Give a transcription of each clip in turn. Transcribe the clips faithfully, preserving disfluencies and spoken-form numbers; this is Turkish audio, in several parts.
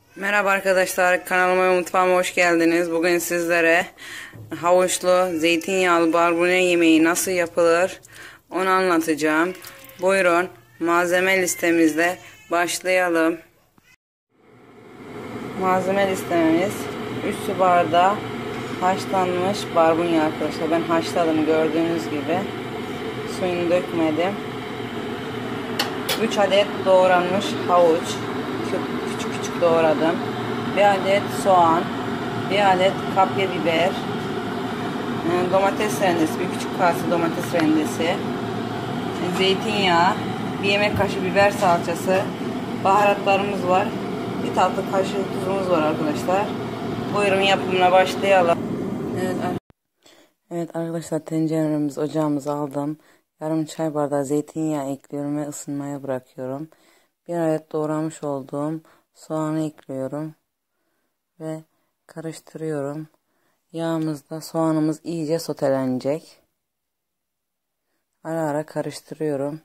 Merhaba arkadaşlar, kanalıma ve mutfağıma hoş geldiniz. Bugün sizlere havuçlu zeytinyağlı barbunya yemeği nasıl yapılır onu anlatacağım. Buyurun, malzeme listemizle başlayalım. Malzeme listemiz üç su bardağı haşlanmış barbunya arkadaşlar. Ben haşladım gördüğünüz gibi. Suyunu dökmedim. üç adet doğranmış havuç. Küçük küçük doğradım. Bir adet soğan, bir adet kapya biber, domates rendesi, bir küçük kase domates rendesi, zeytinyağı, bir yemek kaşığı biber salçası, baharatlarımız var, bir tatlı kaşığı tuzumuz var arkadaşlar. Buyurun yapımına başlayalım. Evet, evet arkadaşlar, tenceremiz ocağımıza aldım. Yarım çay bardağı zeytinyağı ekliyorum ve ısınmaya bırakıyorum. Bir adet doğramış olduğum soğanı ekliyorum ve karıştırıyorum. Yağımızda soğanımız iyice sotelenecek. Ara ara karıştırıyorum.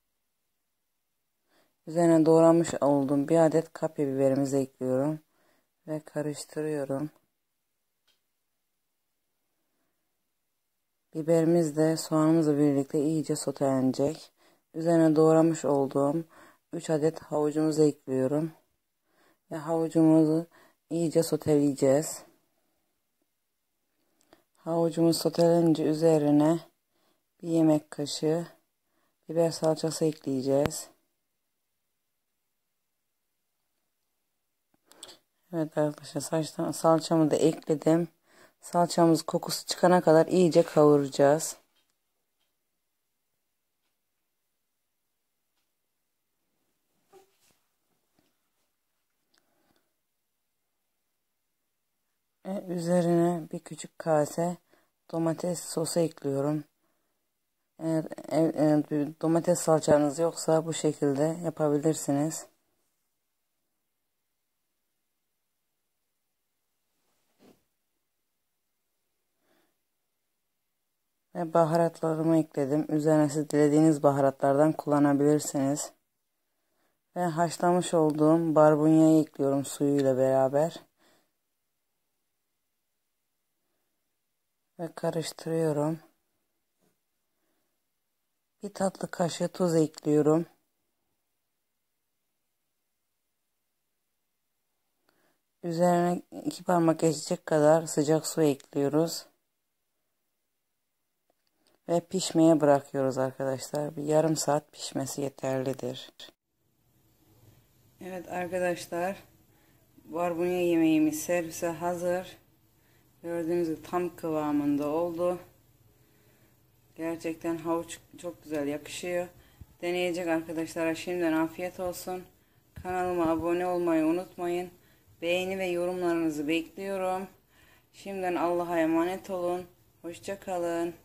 Üzerine doğramış olduğum bir adet kapya biberimizi ekliyorum ve karıştırıyorum. Biberimiz de soğanımızla birlikte iyice sotelenecek. Üzerine doğramış olduğum üç adet havucumuzu ekliyorum. Ve havucumuzu iyice soteleyeceğiz. Havucumuz sotelenince üzerine bir yemek kaşığı biber salçası ekleyeceğiz. Evet arkadaşlar, salçamı da ekledim. Salçamız kokusu çıkana kadar iyice kavuracağız. Ve üzerine bir küçük kase domates sosu ekliyorum. Eğer, eğer domates salçanız yoksa bu şekilde yapabilirsiniz. Ve baharatlarımı ekledim. Üzerine siz dilediğiniz baharatlardan kullanabilirsiniz. Ve haşlamış olduğum barbunyayı ekliyorum suyuyla beraber. Ve karıştırıyorum. Bir tatlı kaşığı tuz ekliyorum. Üzerine iki parmak geçecek kadar sıcak su ekliyoruz. Ve pişmeye bırakıyoruz arkadaşlar. Bir yarım saat pişmesi yeterlidir. Evet arkadaşlar, barbunya yemeğimiz servise hazır. Gördüğünüz gibi tam kıvamında oldu. Gerçekten havuç çok güzel yakışıyor. Deneyecek arkadaşlara şimdiden afiyet olsun. Kanalıma abone olmayı unutmayın. Beğeni ve yorumlarınızı bekliyorum. Şimdiden Allah'a emanet olun. Hoşça kalın.